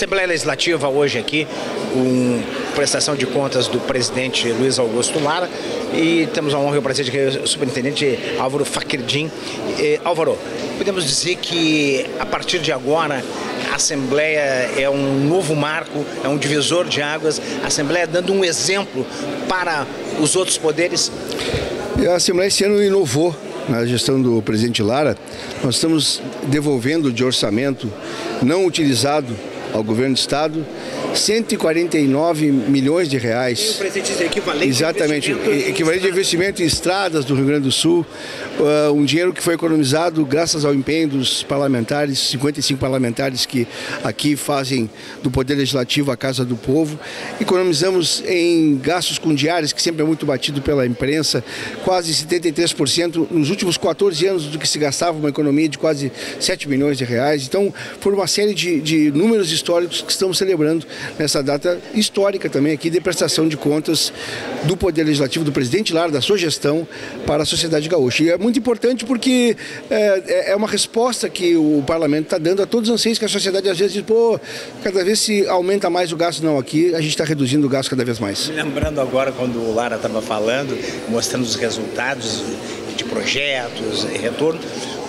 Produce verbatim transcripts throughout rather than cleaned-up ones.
Assembleia Legislativa hoje aqui, com prestação de contas do presidente Luiz Augusto Lara, e temos a honra e o prazer de que o superintendente Álvaro Faccherdin. Eh, Álvaro, podemos dizer que a partir de agora a Assembleia é um novo marco, é um divisor de águas, a Assembleia dando um exemplo para os outros poderes? A Assembleia esse ano inovou na gestão do presidente Lara. Nós estamos devolvendo de orçamento não utilizado ao governo do estado cento e quarenta e nove milhões de reais. O presidente diz equivalente Exatamente, investimento equivalente de investimento em estradas do Rio Grande do Sul, uh, um dinheiro que foi economizado graças ao empenho dos parlamentares, cinquenta e cinco parlamentares que aqui fazem do Poder Legislativo a Casa do Povo. Economizamos em gastos com diárias, que sempre é muito batido pela imprensa, quase setenta e três por cento nos últimos quatorze anos do que se gastava, uma economia de quase sete milhões de reais. Então, por uma série de, de números históricos que estamos celebrando nessa data histórica também aqui de prestação de contas do Poder Legislativo, do presidente Lara, da sua gestão para a sociedade gaúcha. E é muito importante porque é, é uma resposta que o parlamento está dando a todos os anseios que a sociedade às vezes diz, pô, cada vez se aumenta mais o gasto. Não, aqui a gente está reduzindo o gasto cada vez mais. Lembrando agora, quando o Lara estava falando, mostrando os resultados de projetos, retorno,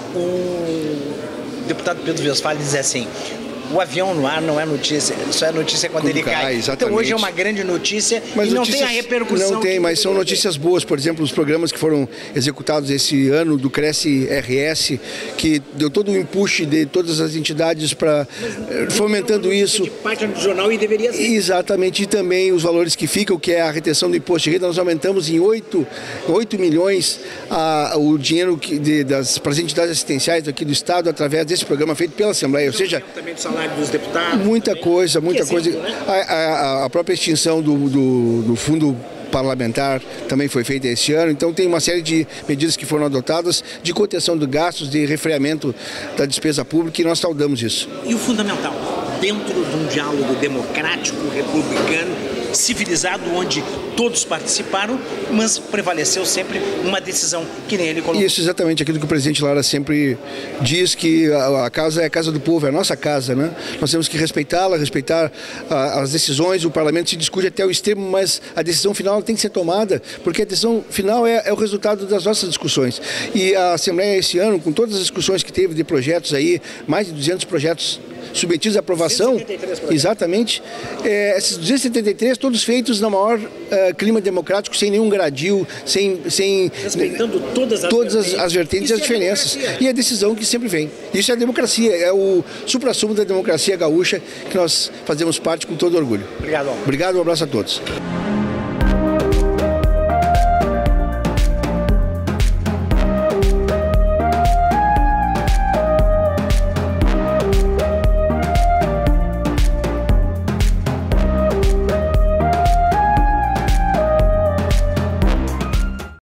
o deputado Pedro Westphalen diz assim: o avião no ar não é notícia, só é notícia quando, quando ele cai. cai. Então hoje é uma grande notícia, mas e não tem a repercussão. Não tem, mas são notícias boas. Por exemplo, os programas que foram executados esse ano do Cresce R S, que deu todo o empuxo de todas as entidades para fomentando isso. De página do jornal e deveria ser. Exatamente, e também os valores que ficam, que é a retenção do imposto de renda. Nós aumentamos em oito milhões a, o dinheiro que, de, das, para as entidades assistenciais aqui do Estado, através desse programa feito pela Assembleia. Ou seja, dos deputados, muita também. coisa, muita que coisa. Exemplo, né? a, a, a própria extinção do, do, do fundo parlamentar também foi feita esse ano, então tem uma série de medidas que foram adotadas de contenção de gastos, de refreamento da despesa pública, e nós saudamos isso. E o fundamental, dentro de um diálogo democrático, republicano, civilizado, onde todos participaram, mas prevaleceu sempre uma decisão que nem ele colocou. Isso, exatamente, aquilo que o presidente Lara sempre diz, que a, a casa é a casa do povo, é a nossa casa, né? Nós temos que respeitá-la, respeitar a, as decisões, o parlamento se discute até o extremo, mas a decisão final tem que ser tomada, porque a decisão final é, é o resultado das nossas discussões. E a Assembleia esse ano, com todas as discussões que teve de projetos aí, mais de duzentos projetos submetidos à aprovação, exatamente, é, esses duzentos e setenta e três, todos feitos no maior uh, clima democrático, sem nenhum gradil, sem... sem respeitando todas as todas vertentes, as vertentes e as diferenças. É e a decisão que sempre vem. Isso é a democracia, é o suprassumo da democracia gaúcha, que nós fazemos parte com todo orgulho. Obrigado, Álvaro. Obrigado, um abraço a todos.